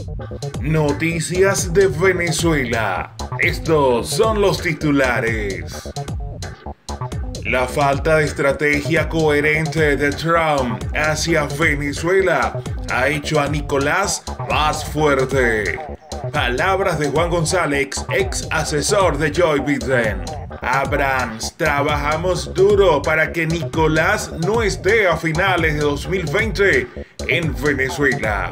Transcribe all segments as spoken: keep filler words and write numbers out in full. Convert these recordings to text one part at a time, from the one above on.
Noticias de Venezuela. Estos son los titulares. La falta de estrategia coherente de Trump hacia Venezuela ha hecho a Nicolás más fuerte. Palabras de Juan González, ex asesor de Joe Biden. Abrams, trabajamos duro para que Nicolás no esté a finales de dos mil veinte en Venezuela.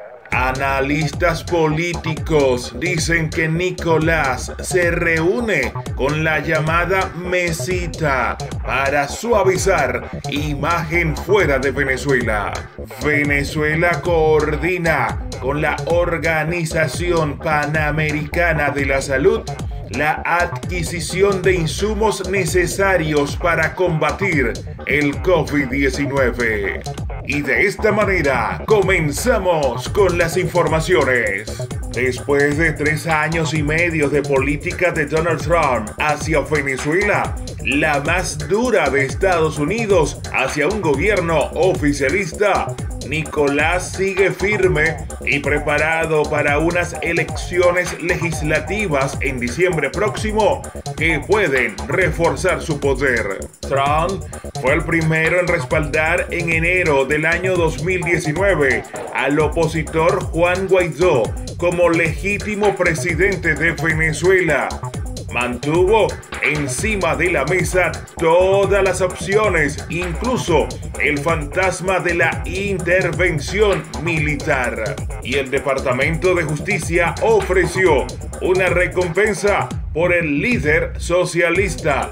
Analistas políticos dicen que Nicolás se reúne con la llamada mesita para suavizar imagen fuera de Venezuela. Venezuela coordina con la Organización Panamericana de la Salud la adquisición de insumos necesarios para combatir el COVID diecinueve. Y de esta manera comenzamos con las informaciones. Después de tres años y medio de política de Donald Trump hacia Venezuela, la más dura de Estados Unidos hacia un gobierno oficialista, Nicolás sigue firme y preparado para unas elecciones legislativas en diciembre próximo que pueden reforzar su poder. Trump fue el primero en respaldar en enero del año dos mil diecinueve al opositor Juan Guaidó como legítimo presidente de Venezuela. Mantuvo encima de la mesa todas las opciones, incluso el fantasma de la intervención militar. Y el Departamento de Justicia ofreció una recompensa por el líder socialista,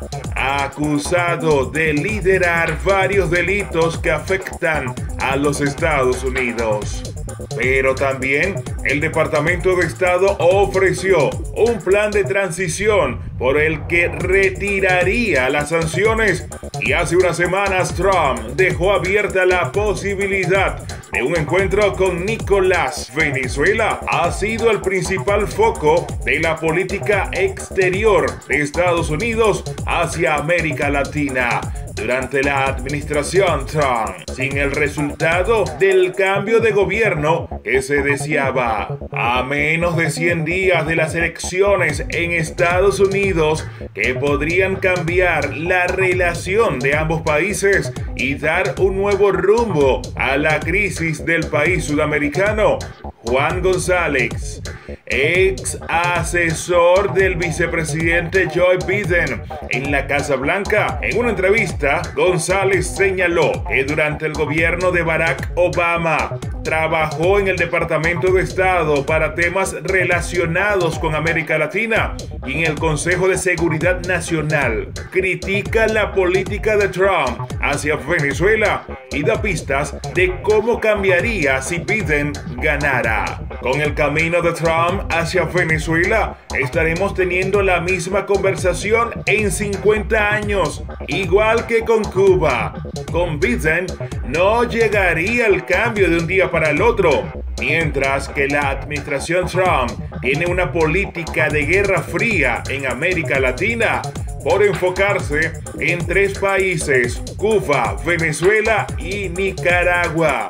acusado de liderar varios delitos que afectan a los Estados Unidos. Pero también el Departamento de Estado ofreció un plan de transición por el que retiraría las sanciones, y hace unas semanas Trump dejó abierta la posibilidad de un encuentro con Nicolás. Venezuela ha sido el principal foco de la política exterior de Estados Unidos hacia América Latina durante la administración Trump, sin el resultado del cambio de gobierno que se deseaba. A menos de cien días de las elecciones en Estados Unidos, que podrían cambiar la relación de ambos países y dar un nuevo rumbo a la crisis del país sudamericano, Juan González, ex asesor del vicepresidente Joe Biden en la Casa Blanca, en una entrevista, González señaló que durante el gobierno de Barack Obama trabajó en el Departamento de Estado para temas relacionados con América Latina y en el Consejo de Seguridad Nacional. Critica la política de Trump hacia Venezuela y da pistas de cómo cambiaría si Biden ganara. Con el camino de Trump hacia Venezuela, estaremos teniendo la misma conversación en cincuenta años, igual que con Cuba. Con Biden no llegaría el cambio de un día para el otro, mientras que la administración Trump tiene una política de guerra fría en América Latina por enfocarse en tres países: Cuba, Venezuela y Nicaragua.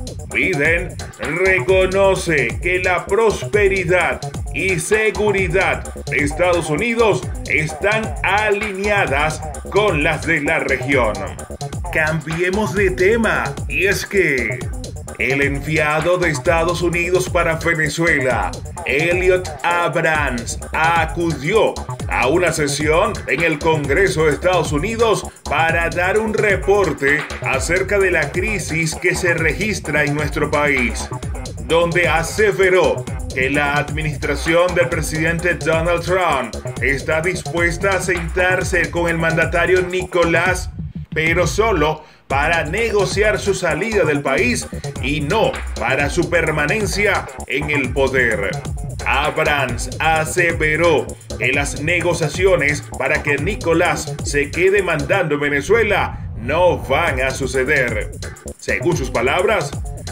Biden reconoce que la prosperidad y seguridad de Estados Unidos están alineadas con las de la región. Cambiemos de tema, y es que el enviado de Estados Unidos para Venezuela, Elliot Abrams, acudió a una sesión en el Congreso de Estados Unidos para dar un reporte acerca de la crisis que se registra en nuestro país, donde aseveró que la administración del presidente Donald Trump está dispuesta a sentarse con el mandatario Nicolás, pero solo para negociar su salida del país y no para su permanencia en el poder. Abrams aseveró que las negociaciones para que Nicolás se quede mandando en Venezuela no van a suceder. Según sus palabras,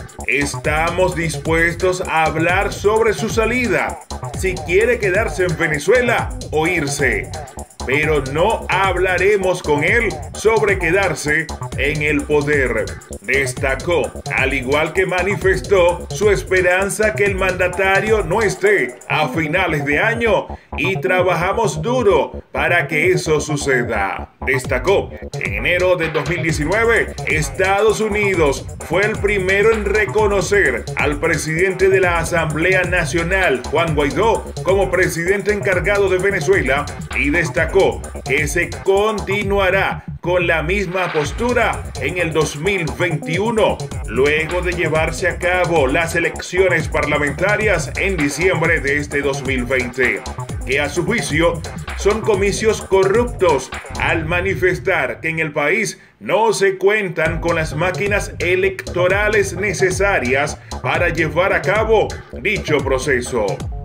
estamos dispuestos a hablar sobre su salida, si quiere quedarse en Venezuela o irse. pero no hablaremos con él sobre quedarse en el poder. Destacó, al igual que manifestó su esperanza que el mandatario no esté a finales de año y trabajamos duro para que eso suceda. Destacó que en enero de dos mil diecinueve Estados Unidos fue el primero en reconocer al presidente de la Asamblea Nacional, Juan Guaidó, como presidente encargado de Venezuela, y destacó que se continuará con la misma postura en el dos mil veintiuno, luego de llevarse a cabo las elecciones parlamentarias en diciembre de este dos mil veinte, que a su juicio son comicios corruptos, al manifestar que en el país no se cuentan con las máquinas electorales necesarias para llevar a cabo dicho proceso.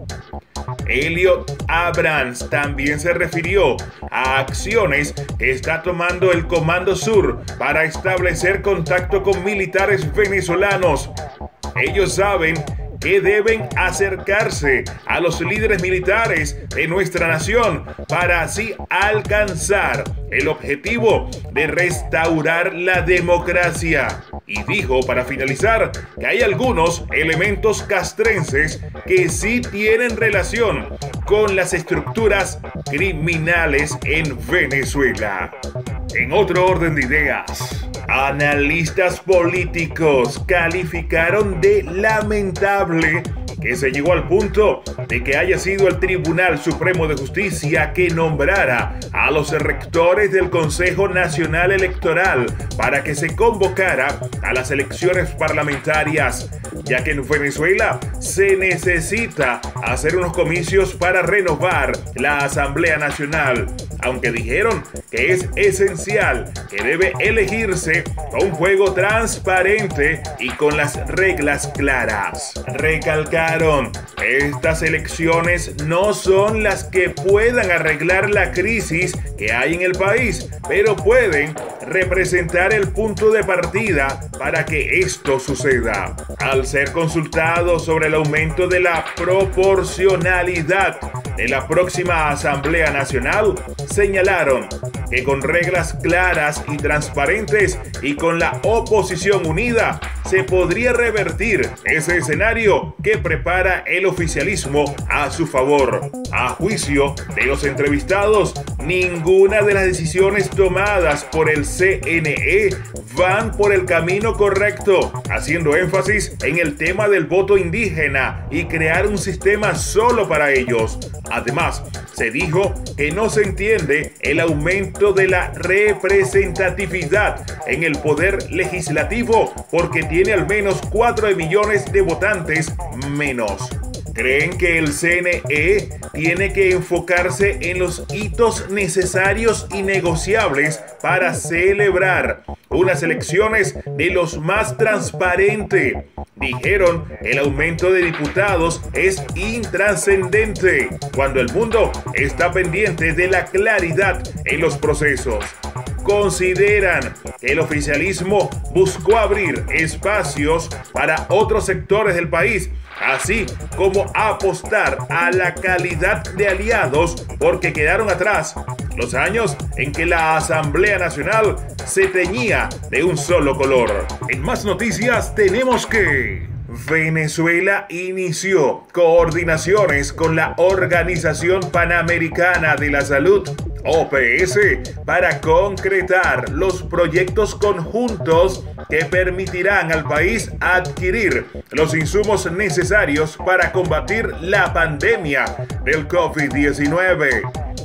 Elliot Abrams también se refirió a acciones que está tomando el Comando Sur para establecer contacto con militares venezolanos. Ellos saben que deben acercarse a los líderes militares de nuestra nación para así alcanzar el objetivo de restaurar la democracia. Y dijo, para finalizar, que hay algunos elementos castrenses que sí tienen relación con las estructuras criminales en Venezuela. En otro orden de ideas, analistas políticos calificaron de lamentable que se llegó al punto de que haya sido el Tribunal Supremo de Justicia que nombrara a los rectores del Consejo Nacional Electoral para que se convocara a las elecciones parlamentarias, ya que en Venezuela se necesita hacer unos comicios para renovar la Asamblea Nacional, aunque dijeron que es esencial que debe elegirse con un juego transparente y con las reglas claras. Recalcaron, estas elecciones no son las que puedan arreglar la crisis que hay en el país, pero pueden representar el punto de partida para que esto suceda. Al ser consultados sobre el aumento de la proporcionalidad de la próxima Asamblea Nacional, señalaron que con reglas claras y transparentes y con la oposición unida se podría revertir ese escenario que prepara el oficialismo a su favor. A juicio de los entrevistados, ninguna de las decisiones tomadas por el C N E van por el camino correcto, haciendo énfasis en el tema del voto indígena y crear un sistema solo para ellos. Además, se dijo que no se entiende el aumento de la representatividad en el poder legislativo porque tiene al menos cuatro millones de votantes menos. Creen que el C N E tiene que enfocarse en los hitos necesarios y negociables para celebrar unas elecciones de los más transparente. Dijeron, el aumento de diputados es intrascendente cuando el mundo está pendiente de la claridad en los procesos. Consideran que el oficialismo buscó abrir espacios para otros sectores del país, así como apostar a la calidad de aliados, porque quedaron atrás los años en que la Asamblea Nacional se teñía de un solo color. En más noticias tenemos que Venezuela inició coordinaciones con la Organización Panamericana de la Salud, O P S, para concretar los proyectos conjuntos que permitirán al país adquirir los insumos necesarios para combatir la pandemia del COVID diecinueve.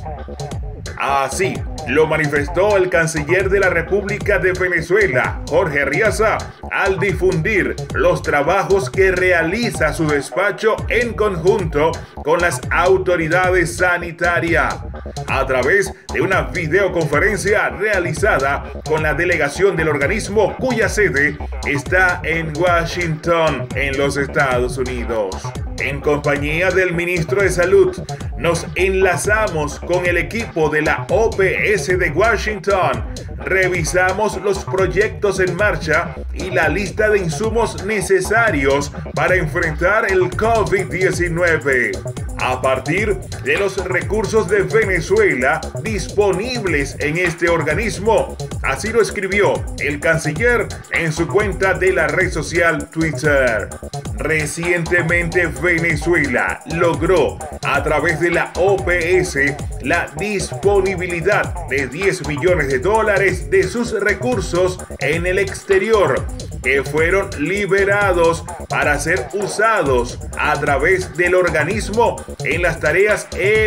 Así lo manifestó el canciller de la República de Venezuela, Jorge Arriaza, al difundir los trabajos que realiza su despacho en conjunto con las autoridades sanitarias, a través de una videoconferencia realizada con la delegación del organismo cuya sede está en Washington, en los Estados Unidos. En compañía del ministro de Salud, nos enlazamos con el equipo de la O P S de Washington, revisamos los proyectos en marcha y la lista de insumos necesarios para enfrentar el COVID diecinueve. A partir de los recursos de Venezuela disponibles en este organismo. Así lo escribió el canciller en su cuenta de la red social Twitter. Recientemente Venezuela logró a través de la O P S la disponibilidad de diez millones de dólares de sus recursos en el exterior, que fueron liberados para ser usados a través del organismo en las tareas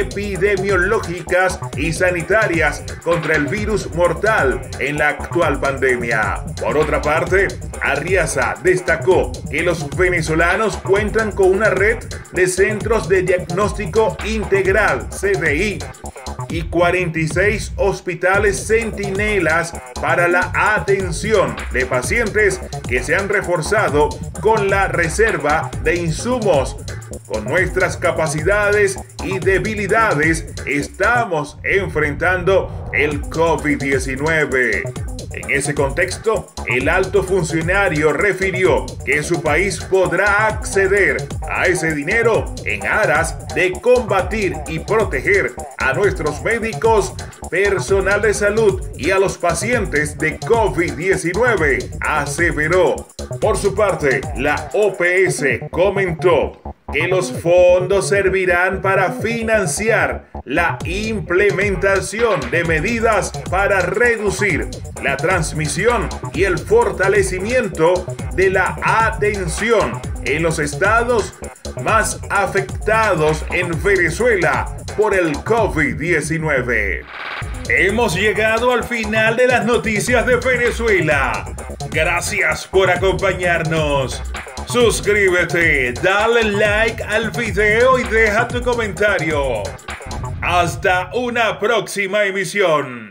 epidemiológicas y sanitarias contra el virus mortal en la actual pandemia. Por otra parte, Arriaza destacó que los venezolanos cuentan con una red de centros de diagnóstico integral, C D I, y cuarenta y seis hospitales centinelas para la atención de pacientes que se han reforzado con la reserva de insumos. Con nuestras capacidades y debilidades estamos enfrentando el COVID diecinueve. En ese contexto, el alto funcionario refirió que su país podrá acceder a ese dinero en aras de combatir y proteger a nuestros médicos, personal de salud y a los pacientes de COVID diecinueve, aseveró. Por su parte, la O P S comentó que los fondos servirán para financiar la implementación de medidas para reducir la transmisión y el fortalecimiento de la atención en los estados más afectados en Venezuela por el COVID diecinueve. Hemos llegado al final de las noticias de Venezuela. Gracias por acompañarnos. Suscríbete, dale like al video y deja tu comentario. Hasta una próxima emisión.